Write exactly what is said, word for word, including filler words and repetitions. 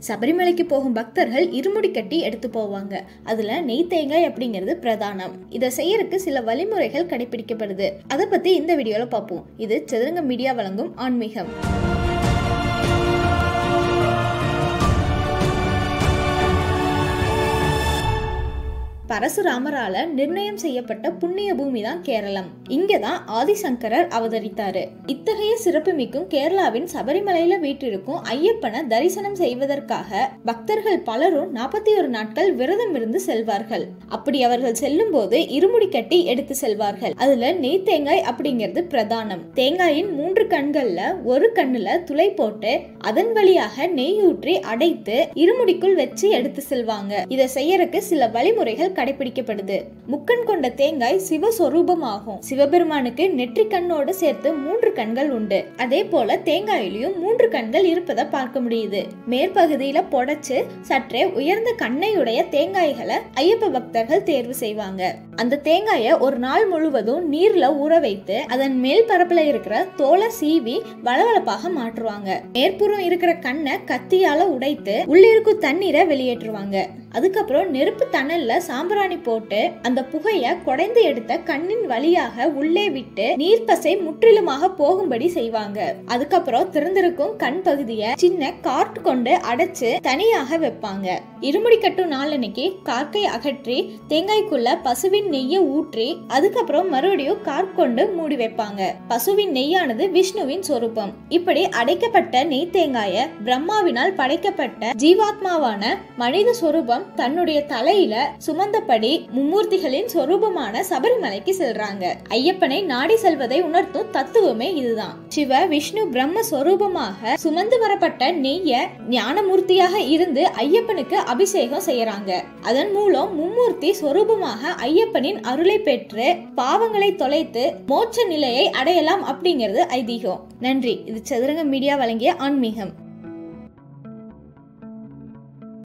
சபரிமலைக்கு போகும் பக்தர்கள் இருமுடி கட்டி எடுத்து போவாங்க. அதுல நெய் தேங்காய் அப்படிங்கிறது பிரதானம். இதை செய்யறதுக்கு சில வழிமுறைகள் கடைபிடிக்கப்படுது. அதை பத்தி இந்த வீடியோல பார்ப்போம். இது சதுரங்க மீடியா வழங்கும் ஆன்மீகம். பரசுராமரால நிர்ணயம் செய்யப்பட்ட புண்ணிய பூமி தான் கேரளம். இங்கதான் ஆதிசங்கரர் அவதரித்தாரு. இத்தகைய சிறப்புமிக்கும் கேரளாவின் சபரிமலையில வீற்றிருக்கும் ஐயப்பனை தரிசனம் செய்வதற்காக பக்தர்கள் பலரும் நாற்பத்தி ஒரு நாட்கள் விரதம் இருந்து செல்வார்கள். அப்படி அவர்கள் செல்லும் போது இருமுடி கட்டி எடுத்து செல்வார்கள். அதுல நெய் தேங்காய் அப்படிங்கிறது பிரதானம். தேங்காயின் மூன்று கண்கள்ல ஒரு கண்ணுல துளை போட்டு அதன் வழியாக நெய் ஊற்றி அடைத்து இருமுடிக்குள் வச்சு எடுத்து செல்வாங்க. இதை செய்யறதுக்கு சில வழிமுறைகள் கடைபிடிக்கப்படுது. முக்கண் கொண்ட தேங்காய் சிவஸ்வரூபமாகும். சிவபெருமானுக்கு நெற்றி கண்ணோடு சேர்த்து மூன்று கண்கள் உண்டு. அதே போல தேங்காயிலையும் மூன்று கண்கள் இருப்பதை பார்க்க முடியுது. மேற்பகுதியில பொடைச்சு சற்றே உயர்ந்த கண்ணையுடைய தேங்காய்களை ஐயப்ப பக்தர்கள் தேர்வு செய்வாங்க. அந்த தேங்காயை ஒரு நாள் முழுவதும் நீர்ல ஊற வைத்து அதன் மேல் பரப்புல இருக்கிற தோலை சீவி வளவளப்பாக மாற்றுவாங்க. மேற்புறம் இருக்கிற கண்ணை கத்தியால உடைத்து உள்ளிருக்கும் தண்ணீரை வெளியேற்றுவாங்க. அதுக்கப்புறம் நெருப்பு தணல்ல சாம்பிராணி போட்டு அந்த புகைய குடைந்து எடுத்த கண்ணின் வழியாக உள்ளே விட்டு நீர்ப்பசை முற்றிலுமாக போகும்படி செய்வாங்க. அதுக்கப்புறம் திறந்திருக்கும் கண் பகுதியை சின்ன கார்ட் கொண்டு அடைச்சு தனியாக வைப்பாங்க. இருமுடி கட்டும் நாளன்னைக்கு கார்க்கை அகற்றி தேங்காய்க்குள்ள பசுவின் நெய்யை ஊற்றி அதுக்கப்புறம் மறுபடியும் கார்க் கொண்டு மூடி வைப்பாங்க. பசுவின் நெய்யானது விஷ்ணுவின் சொரூபம். இப்படி அடைக்கப்பட்ட நெய் தேங்காய பிரம்மாவினால் படைக்கப்பட்ட ஜீவாத்மாவான மனித சொரூபம் தன்னுடைய தலையில சுமந்தபடி மும்மூர்த்திகளின் சொரூபமான சபரிமலைக்கு செல்றாங்க. ஐயப்பனை நாடி செல்வதை உணர்த்தும் தத்துவமே இதுதான். சிவ விஷ்ணு பிரம்ம சொரூபமாக சுமந்து வரப்பட்ட நெய்ய ஞானமூர்த்தியாக இருந்து ஐயப்பனுக்கு அபிஷேகம் செய்யறாங்க. அதன் மூலம் மும்மூர்த்தி சொரூபமாக ஐயப்பனின் அருளை பெற்று பாவங்களை தொலைத்து மோட்ச நிலையை அடையலாம் அப்படிங்கிறது ஐதீகம். நன்றி. இது சதுரங்க மீடியா வழங்கிய ஆன்மீகம்.